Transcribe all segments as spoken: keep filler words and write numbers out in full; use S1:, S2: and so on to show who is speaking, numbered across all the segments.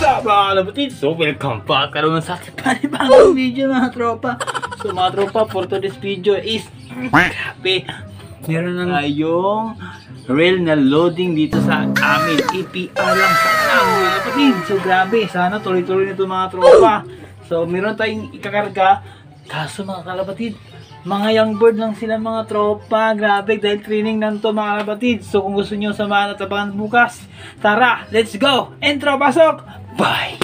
S1: What's up mga kalabatid? So welcome back karoon sa ating panibagong video mga tropa. So mga tropa, for today's video is grabe, meron na tayong rail na loading dito sa amin. E P R lang sa mga kalabatid. So grabe, sana tuloy-tuloy nito mga tropa. So meron tayong ikakarga. Kaso mga kalabatid, mga young bird lang sila mga tropa. Grabe, dahil training lang to mga kalabatid. So kung gusto nyo samahan at abangan bukas, tara, let's go! Intro, pasok! Bye!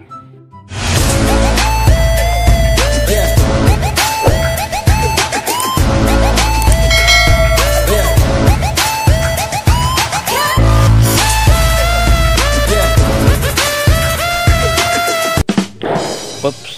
S1: Oops.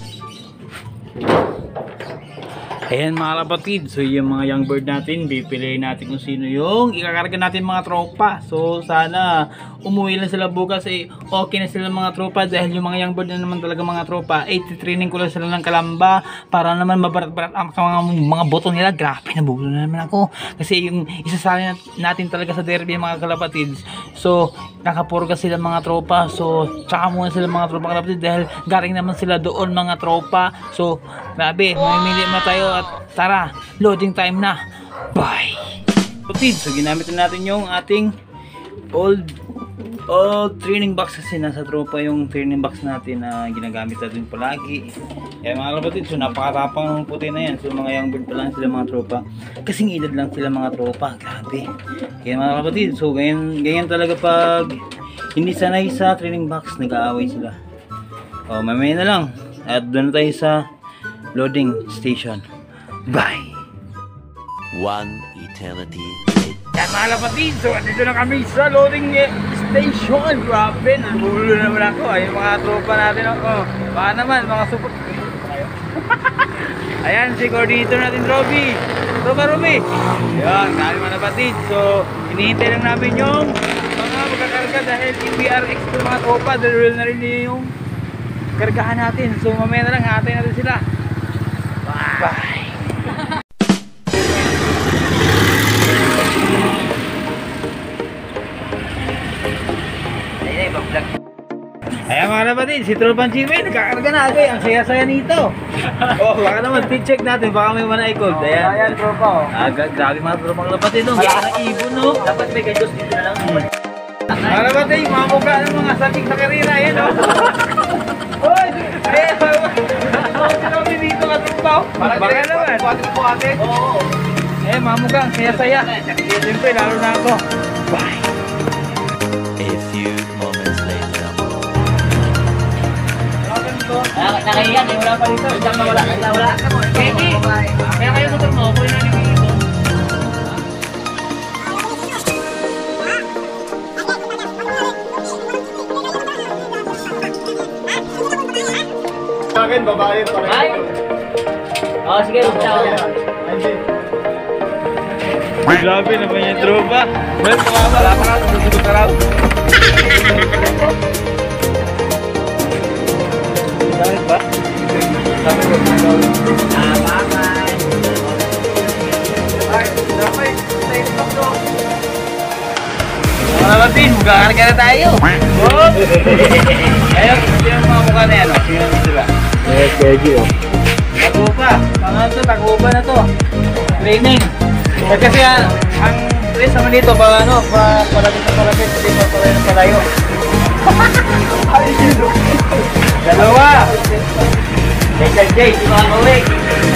S1: Ayan mga kapatid, so yung mga young bird natin, pipiliin natin kung sino yung ikakarga natin mga tropa. So sana umuwi lang sila bukas, eh okay na sila mga tropa, dahil yung mga young bird na naman talaga mga tropa, eh titraining ko lang sila ng kalamba para naman mabarat-barat ang mga, mga boto nila. Grabe, nabulo na naman ako kasi yung isasali natin talaga sa derby mga kalapatid. So nakapurga sila mga tropa, so tsaka muna sila mga tropa kalapatid dahil galing naman sila doon mga tropa. So grabe, mamimili na tayo at tara, loading time na. Bye! So ginamit na natin yung ating old old training box kasi nasa tropa yung training box natin na ginagamit natin palagi. Kaya mga kapatid, so napakatapang ng puti na yan. So mga young bird pa lang sila mga tropa, kasing edad lang sila mga tropa. Grabe. Kaya mga kapatid, so ganyan, ganyan talaga pag hindi sanay sa training box, nag-aaway sila. O mamaya na lang at doon na tayo sa loading station. Bye!
S2: One eternity later.
S1: Yan mga kapatid, so dito na kami sa loading station. Grabe, nagulo naman ako. Ay mga tropa natin ako. Baka naman, mga support. Ayan, si coordinator natin, Robby. Tropa Robby. Ayan, kami mga kapatid. So, hinihintay lang namin yung mga magkakarga dahil E P R X po mga tropa. Dahil na rin yung kargahan natin. So, mamaya na lang, hatay natin sila. Bye! Bye! Ayan mga kapatid, si Tropan Chimen, nagkakarga na agay. Ang saya-saya nito. Oh, baka naman, check natin, baka may manaikod. Ayan,
S3: ayan tropa.
S1: Ah, grabe mga Tropan kapatid, no? Wala na ibon, no?
S3: Dapat may gandos dito na lang.
S1: Mga kapatid, mga mukha ng mga sating sa karira, ayan, no? Hoy! Ayan, kami dito ka tropa. Baka naman.
S3: Buhatin po ate.
S1: Oo. Eh, mga mukha, ang saya-saya. Siyempre, lalo na ako. Bye!
S2: A few moments later.
S3: Nakahiyan, eh, wala pa dito. Diyan na wala. Wala, wala.
S1: Baby, kaya kayo motor mo, kunin na nyo dito.
S3: Sa akin, babae pa rin.
S1: Ay! Oo, sige, ciao. Grabe naman yung tropa. Well, wala ka na, susunod ka raw. Bakit ba? Sabi ko, ah, bye-bye. Ay, dapat, tayo sa to. Mga kapatid, magkakarga na tayo. Whoop! Ayun, sino yung mga mukha na yan, o? Sino sila?
S3: Yes, Gagi, oh.
S1: Tagupa. Mga to, tagupa na to. Training. Kasi ang race naman dito, pa ano, pa palapit na palapit, hindi pa palayo na palayo. Ay, sino? Dalawa! Jay, Jay, di ba ang uwi?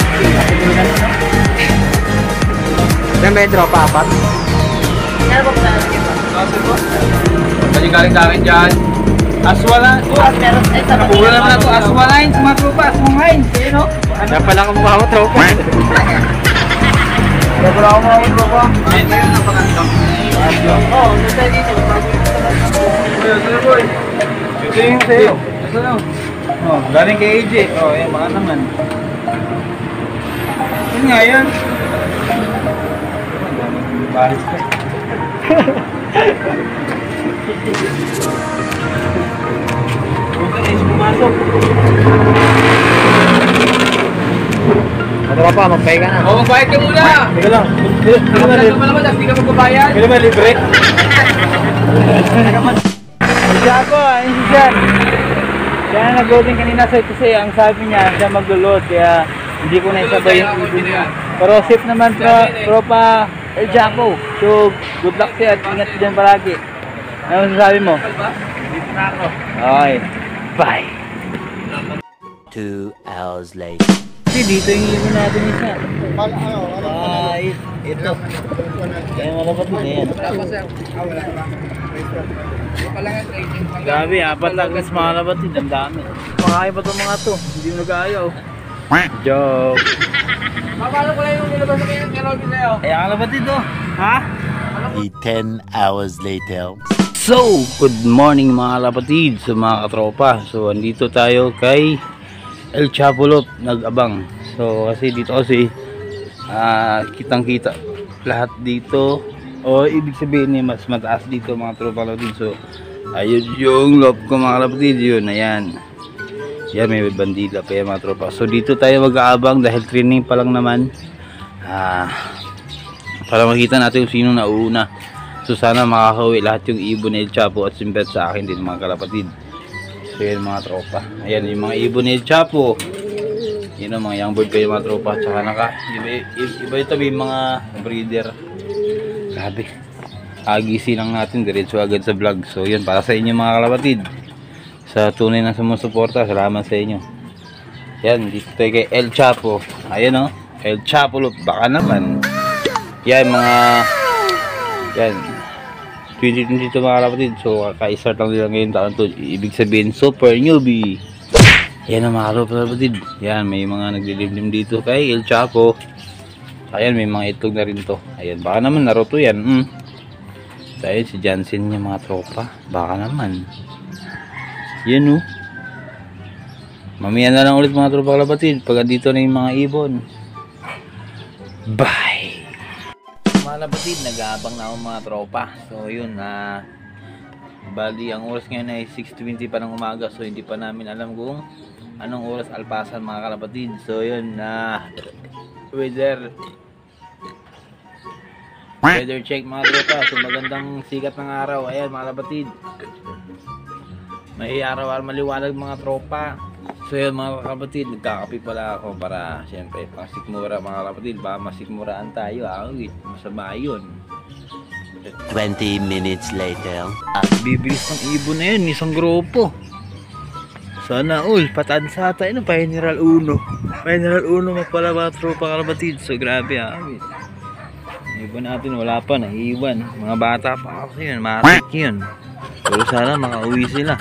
S3: Ilan ba yung tropa? Apat?
S1: Kaya ba pala natin ito? Kasi po. Kasi galing sa akin dyan. Aswala. Nakuha naman ako. Aswalain, mga tropa. Aswalain. Kaya no?
S3: Kaya pala ang mukha mo, tropa.
S1: Kaya pala ako mga tropa. Ay, tayo na pala ito. Oo, nasa dito. Kaya, sila boy. Ito yung sa'yo. Ito na. Oh, galing kay A J. Oh, yan, baka naman. Yun nga yan. Baris ka. Huwag ka pumasok.
S3: Ano pa, magpay ka na.
S1: Oo, magbayad ka muna.
S3: Teka lang.
S1: Kapag ka pala mo, hindi ka magbabayad.
S3: Kailan ba libre?
S1: Chapo, ayun si Jan. Siya na nag-loading kanina sa kasi ang sabi niya, siya mag-load kaya hindi ko na isabay yung ibon niya. Pero safe naman tro tropa El Chapo. So, good luck siya at ingat dyan palagi. Ano masasabi mo? Dito na ako. Okay. Bye.
S2: Two hours later.
S1: Kasi dito yung ibon natin isa. Bye. Ito. Kaya malapat din yan. Grabe, apat lang kas malapat din. Ang dami. Makakaya pa itong mga to. Hindi mo nag-ayaw. Joke.
S3: Mapalo ko lang yung nilabas sa kanya Robin sa'yo.
S1: Ay, alabat dito. Ha?
S2: Ten hours later.
S1: So, good morning mga kapatid, so mga katropa. So, andito tayo kay El Chapulot, nag-abang. So, kasi dito kasi uh, kitang-kita lahat dito. O, ibig sabihin eh, mas mataas dito mga tropa kapatid. So, ayun yung loob ko mga kapatid. Yun, ayan. Yan, may bandila pa yan mga tropa. So, dito tayo mag-aabang dahil training pa lang naman. Ah, para makita natin kung sino nauna. So sana makakauwi lahat yung ibon ni El Chapo at simbet sa akin din mga kalapatid. So yan mga tropa. Ayan yung mga ibon ni El Chapo. Yun ang mga young bird kayo mga tropa. Tsaka naka, iba, iba ito may mga breeder. Grabe. Agisi lang natin diretso agad sa vlog. So yun para sa inyo mga kalapatid. Sa tunay na sumusuporta, salamat sa inyo. Yan, dito tayo kay El Chapo. Ayan o, El Chapo loop. Baka naman. Yan mga yan twenty twenty-two mga kapatid. So kaka-start lang nila ngayon taon to. Ibig sabihin super newbie. Yan ang mga kapatid. Yan may mga naglilimlim dito kay El Chapo. Ayan may mga itlog na rin to. Ayan baka naman naruto yan. mm. So ayun si Jansen niya mga tropa. Baka naman. Yan o. Mamaya na lang ulit mga tropa kapatid pag andito na yung mga ibon. Bye. Mga kapatid, nag-aabang na ako mga tropa. So yun, na uh, bali ang oras ngayon ay six twenty pa ng umaga. So hindi pa namin alam kung anong oras alpasan mga kalapatid. So yun, na uh, weather weather check mga tropa. So magandang sikat ng araw. Ayan mga kalapatid, may araw-araw maliwanag mga tropa. So yun mga kapatid, nagkakapi pala ako para siyempre pang sikmura mga kapatid. Baka masikmuraan tayo, awit, masama yun.
S2: Twenty minutes later.
S1: Bibilis ng ibon na yun, isang grupo. Sana all, patansa tayo ng General Uno. General Uno mapala mga tropa kapatid. So grabe awit. Ibon natin wala pa, naiiwan. Mga bata pa kasi yun, matik yun. Pero sana makauwi sila.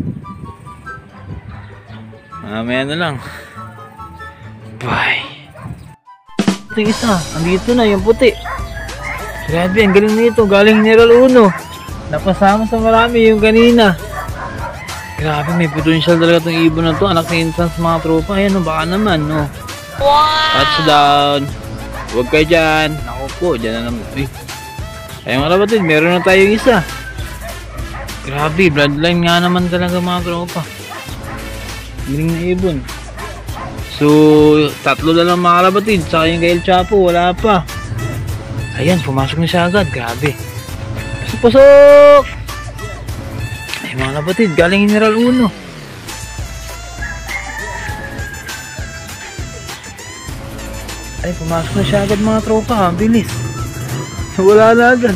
S1: Mamaya na lang. Bye. Ito yung isa. Andito na yung puti. Grabe, ang galing nito. Galing General Uno. Napasama sa marami yung kanina. Grabe, may potential talaga itong ibon na to. Anak ni Instance mga tropa. Ayan, no, baka naman. No. Wow! Touchdown. Huwag kayo dyan. Ako po, dyan na naman. Uy. Ayun mga kapatid, meron na tayong isa. Grabe, bloodline nga naman talaga mga tropa. Galing na ibon. So tatlo na lang mga kapatid. Saka yung kay El Chapo wala pa. Ayan, pumasok na siya agad. Grabe. Pasok-pasok. Ay mga kapatid, galing General Uno. Ay, pumasok na siya agad mga tropa. Bilis. Wala na agad.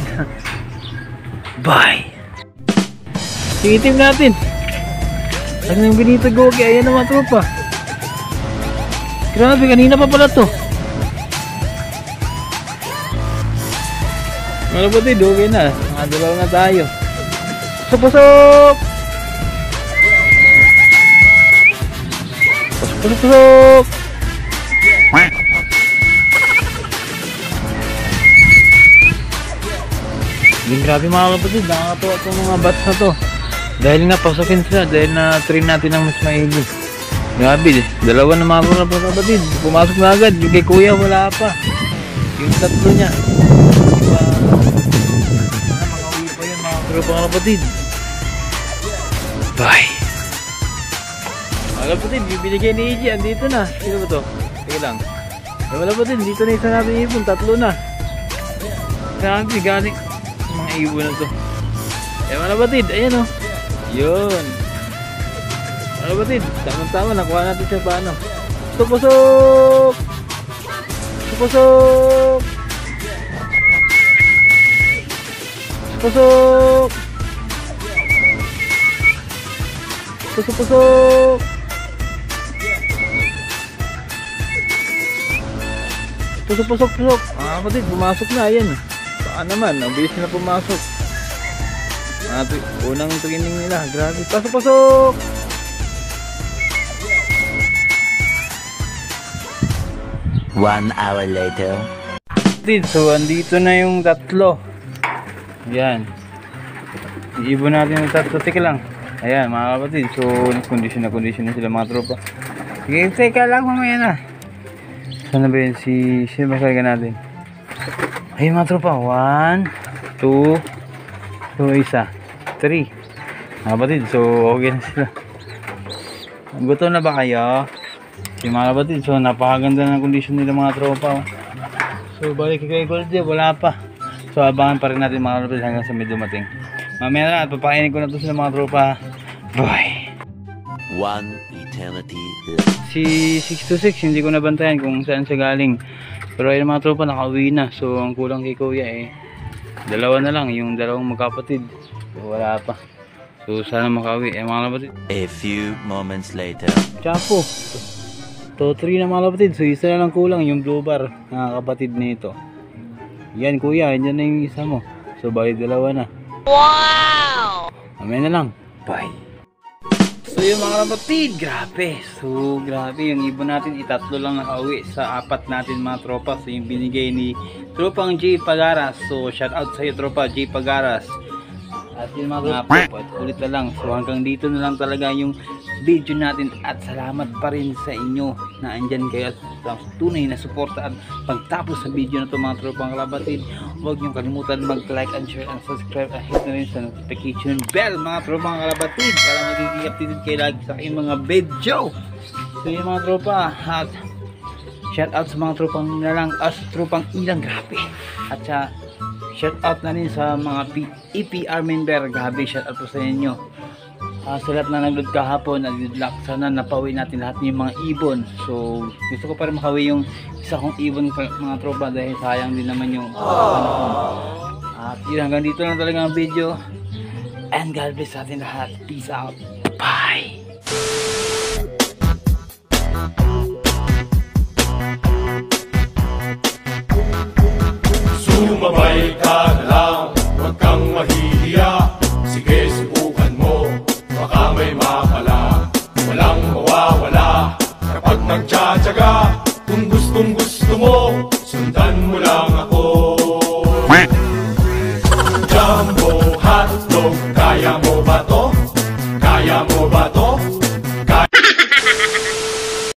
S1: Bye. Tingin natin. Ano yung Benito Gogi? Ayan naman tropa. Grabe, kanina pa pala to. Mga kapatid, okay na. Mga dalaw na tayo. Pasok-pasok! Pasok-pasok! Grabe mga kapatid, nakakatawa itong mga bats na to. Dahil nga pasukin sila, dahil na train natin ng mas maigi. Grabe, dalawa na mga kapatid, pumasok na agad. Yung kay kuya wala pa. Yung tatlo niya diba, na mga uwi pa yun mga kapatid. Bye. Mga kapatid, bibigay ni Iji, andito na. Sino ba to? Sige lang. Mga kapatid, dito na isa natin ibon, tatlo na. Grabe, galing mga ibon na to. Eh mga kapatid, ayan o. Yun. Ano ba, Tid? Tama-tama, nakuha natin siya paano. Supusok! Supusok! Supusok! Pusok-pusok! Pusok-pusok-pusok! Ah, kapatid, pumasok na, yan. Baka naman, ang bilis na pumasok. Ah, unang training nila, grabe. Pasok-pasok!
S2: One hour later.
S1: So, andito na yung tatlo. Yan. Iibon natin yung tatlo. Teka lang. Ayan, mga kapatid. So, condition na condition na sila mga tropa. Sige, teka lang, mamaya na. Saan na ba yun? Si... Sino ba karga natin? Ayun mga tropa. One, two, two, isa, three. Mga kapatid. So, okay na sila. Gutom na ba kayo? Si mga kapatid, so napakaganda ng condition nila mga tropa. So balik kay Gold, wala pa. So abangan pa rin natin mga kapatid hanggang sa may dumating. Mamaya na at papakainin ko na to sila mga tropa. Bye!
S2: One eternity later.
S1: Si six two six hindi ko nabantayan kung saan siya galing. Pero ayun mga tropa, nakauwi na. So ang kulang kay kuya eh dalawa na lang, yung dalawang magkapatid. So wala pa. So sana makauwi eh mga kapatid.
S2: A few moments later.
S1: Chapo. So three na mga kapatid. So isa na lang kulang yung blue bar mga kapatid nito. Yan kuya, yan na yung isa mo. So bali dalawa na. Wow! Mamaya na lang. Bye! So yung mga kapatid, grabe. So grabe yung ibon natin, itatlo lang nakauwi sa apat natin mga tropa. So yung binigay ni Tropang J Pagaras. So shout out sa iyo Tropa J Pagaras. At yun mga tropa, ulit na lang. So hanggang dito na lang talaga yung video natin at salamat pa rin sa inyo na andyan kayo sa tunay na suporta. At pagtapos sa video na ito mga tropang kalabatid, huwag nyo kalimutan mag like and share and subscribe at hit na rin sa notification bell mga tropang kalabatid para magiging updated kayo lagi sa aking mga video. So yun mga tropa, at shout out sa mga tropang nilalang as tropang ilang, grabe. At sa shout out na rin sa mga E P R member, grabe shout out po sa inyo. Uh, sa lahat na nag-load kahapon, nag-good luck. Sana napawi natin lahat ng mga ibon. So gusto ko pa rin makawi yung isa kong ibon mga tropa dahil sayang din naman yung panahon. At yun, hanggang dito lang talaga ang video. And God bless sa atin lahat. Peace out. Bye!
S4: Sumabay ka na lang, huwag kang mahihiya. Sige, subukan mo, baka may mapala. Walang mawawala kapag nagtsatsaga. Kung gustong gusto mo, sundan mo lang ako. Jumbo hotdog, kaya mo ba to? Kaya mo ba to?